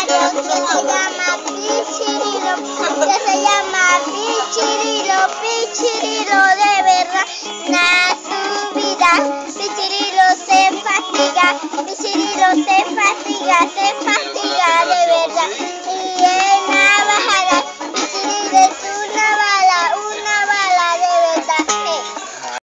que se llama Pichirilo, que se llama Pichirilo, Pichirilo de verdad, na su vida, Pichirilo se fatiga de verdad.